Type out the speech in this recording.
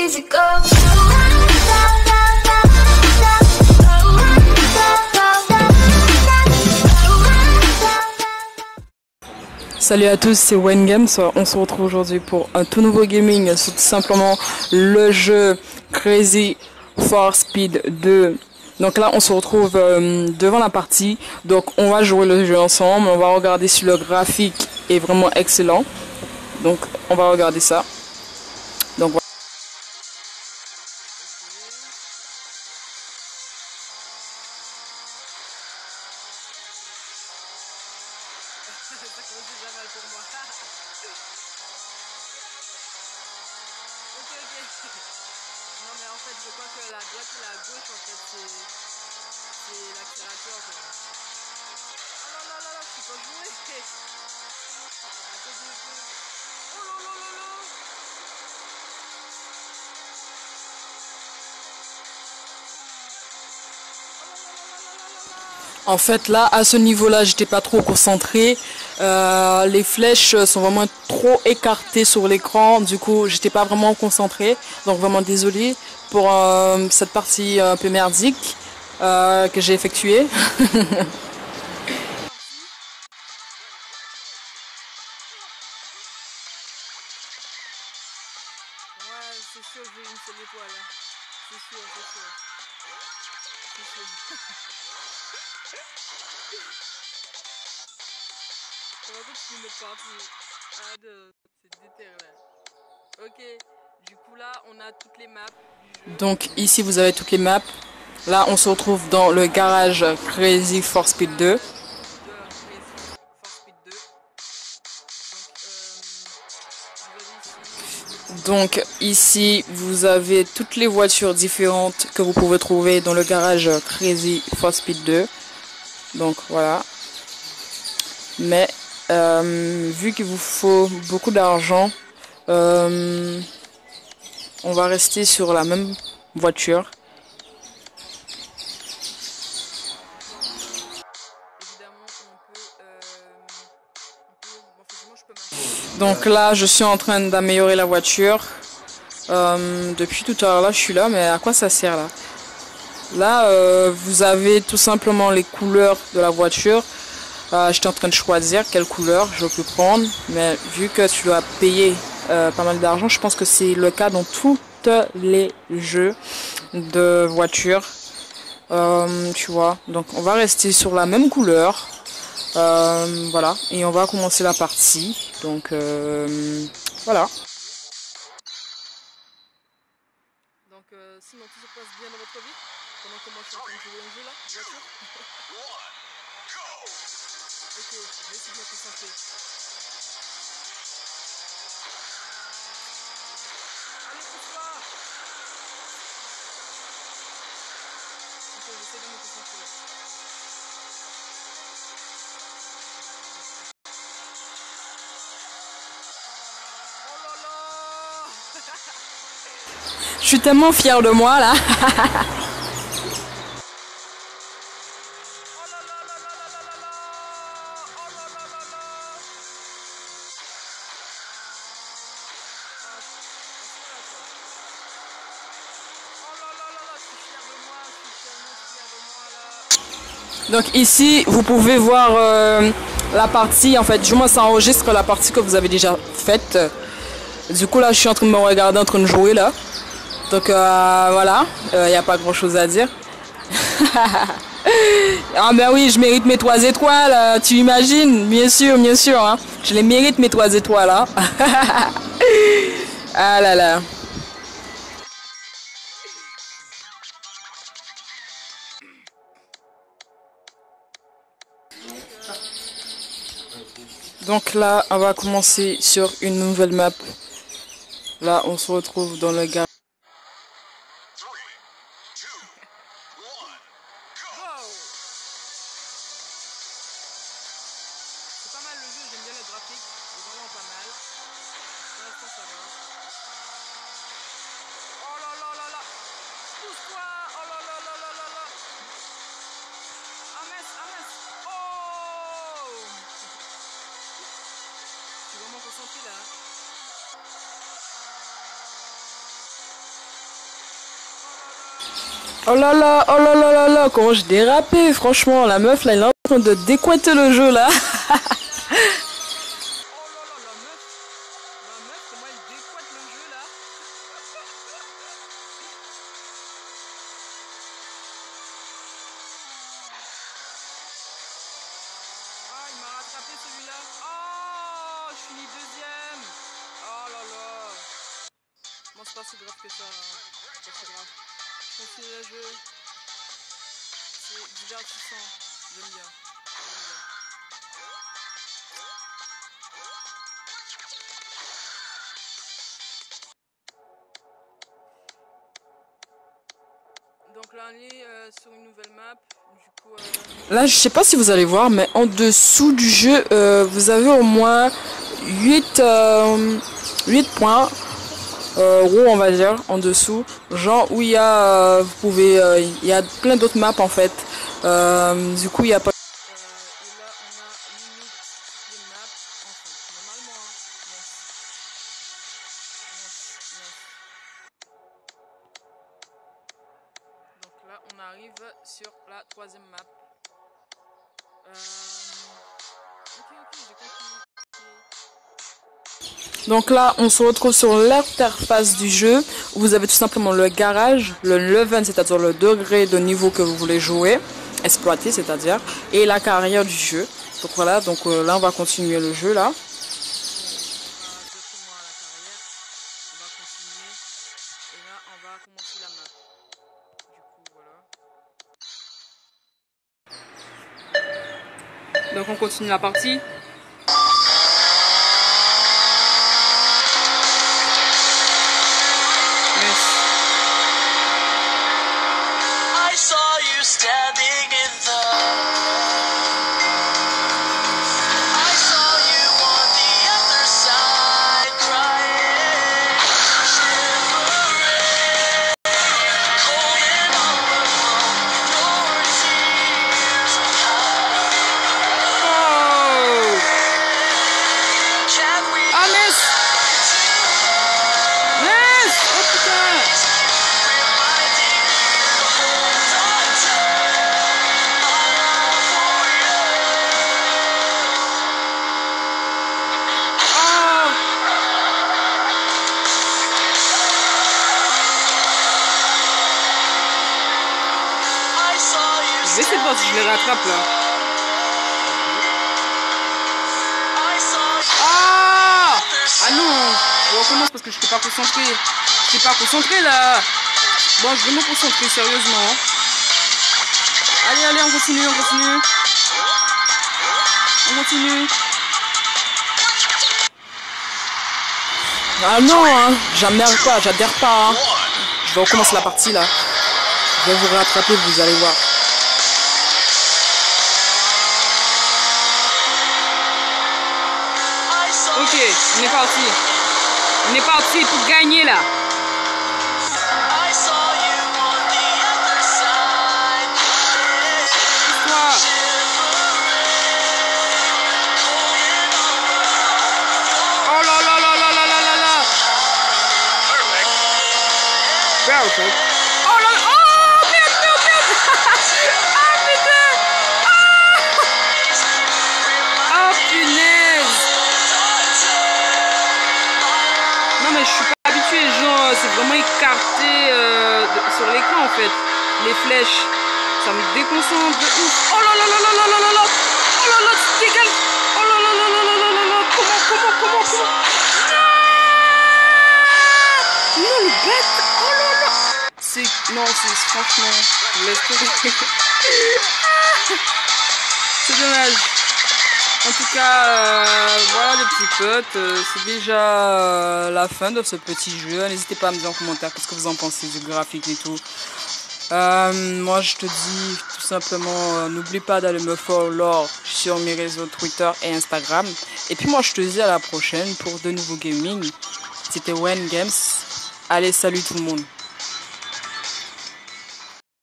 easy go. Salut à tous, c'est Wayne Games. On se retrouve aujourd'hui pour un tout nouveau gaming sur tout simplement le jeu Crazy for Speed 2. Donc là, on se retrouve devant la partie. Donc on va jouer le jeu ensemble. On va regarder si le graphique est vraiment excellent. Donc on va regarder ça. Donc voilà. Ça commence déjà mal pour moi. Ok. Non mais en fait je crois que la droite et la gauche en fait c'est l'accélérateur quoi. Oh là là, je peux pas jouer. Attendez un peu. Oh là là. En fait, là, à ce niveau-là, j'étais pas trop concentré. Les flèches sont vraiment trop écartées sur l'écran. Du coup, j'étais pas vraiment concentré. Donc, vraiment désolé pour cette partie un peu merdique que j'ai effectuée. Ouais, c'est sûr, j'ai une seule étoile. Hein. C'est sûr. On va continuer notre partie. C'est déterre là. Ok, du coup là on a toutes les maps du jeu. Donc, ici, vous avez toutes les maps. Là, on se retrouve dans le garage Crazy for Speed 2. De Crazy for Speed 2. Donc ici vous avez toutes les voitures différentes que vous pouvez trouver dans le garage Crazy for Speed 2. Donc voilà. Mais vu qu'il vous faut beaucoup d'argent, on va rester sur la même voiture. Évidemment moi je peux m'acheter. Donc là je suis en train d'améliorer la voiture. Depuis tout à l'heure là je suis là, mais à quoi ça sert là? Là vous avez tout simplement les couleurs de la voiture. J'étais en train de choisir quelle couleur je peux prendre, mais vu que tu dois payer pas mal d'argent, je pense que c'est le cas dans tous les jeux de voiture. Tu vois, donc on va rester sur la même couleur. Voilà, et on va commencer la partie. Donc voilà. Donc sinon tout se passe bien dans votre vie pendant que moi je suis en train de jouer un jeu là, voiture. Ok, je vais essayer de me concentrer. Allez, pousse-toi. Ok, j'essaie de me concentrer. Oh là là. Je suis tellement fière de moi là. Oh là là là là là là là là. Oh là là là là. Oh là là là là, je suis fier de moi, je suis tellement fier de moi là. Donc ici, vous pouvez voir la partie, en fait, du moins ça enregistre la partie que vous avez déjà faite. Du coup là, je suis en train de me regarder, en train de jouer là. Donc voilà, il n'y a pas grand chose à dire. Ah ben oui, je mérite mes 3 étoiles, tu imagines? Bien sûr, hein. Je les mérite mes 3 étoiles, hein. Ah là là. Donc là, on va commencer sur une nouvelle map. Là, on se retrouve dans le garage. C'est pas mal le jeu, j'aime bien le graphique, c'est vraiment pas mal. Pour l'instant ça va. Oh là là là là. Pousse-toi. Oh là là là là là là. Ah mince. Oh. Je suis vraiment concentré là. oh là là là là, comment j'ai dérapé, franchement, la meuf là, elle est en train de décoiter le jeu là. Comment elle décoite le jeu là. Ah, il m'a rattrapé celui-là. Oh, je finis deuxième. Oh là là. Bon, c'est pas si grave que ça. C'est pas si grave. Je continue le jeu. C'est divertissant. J'aime bien. Donc là, on est sur une nouvelle map. Du coup, Là, je sais pas si vous allez voir, mais en dessous du jeu, vous avez au moins 8 points roues, on va dire, en dessous. Genre où il y a, vous pouvez, il y a plein d'autres maps en fait. Du coup, il y a pas. et là, on a limite toutes les maps. Enfin, normalement, hein. Yes. Donc là, on arrive sur la troisième map. Ok, j'ai compris. Donc là, on se retrouve sur l'interface du jeu où vous avez tout simplement le garage, le level, c'est-à-dire le degré de niveau que vous voulez jouer, exploiter, c'est-à-dire, et la carrière du jeu. Donc voilà, donc là, on va continuer le jeu là. Directement à la carrière. On va continuer. Et là, on va commencer la map. Du coup, voilà. Donc on continue la partie. Je vais essayer de voir si je les rattrape là. Ah! Ah non! Je recommence parce que je n'étais pas concentré. Je n'étais pas concentré là. Bon, je vais me concentrer sérieusement. Allez, allez, on continue, on continue. On continue. Ah non, hein, j'adhère pas. Hein. Je vais recommencer la partie là. Je vais vous rattraper, vous allez voir. Ok, on est parti. On est parti pour gagner là. Oh là là là là là là là là. Perfect. Oh là là. Oh merde, merde, merde. Ah putain. Ah. Oh punaise. Non mais je suis pas habitué, genre c'est vraiment écarté sur l'écran en fait. Les flèches, ça me déconcentre de ouf. Oh là là là là là là là là. Oh là là, c'est dégueulasse. Oh là là là là là là là là. Comment. Non le bête. Oh là là. Non, c'est franchement, laisse tomber. C'est dommage. En tout cas, voilà les petits potes, c'est déjà la fin de ce petit jeu. N'hésitez pas à me dire en commentaire qu'est-ce que vous en pensez du graphique et tout. Moi je te dis tout simplement, n'oublie pas d'aller me follow sur mes réseaux Twitter et Instagram. Et puis moi je te dis à la prochaine pour de nouveaux gaming. C'était Wen Games. Allez, salut tout le monde.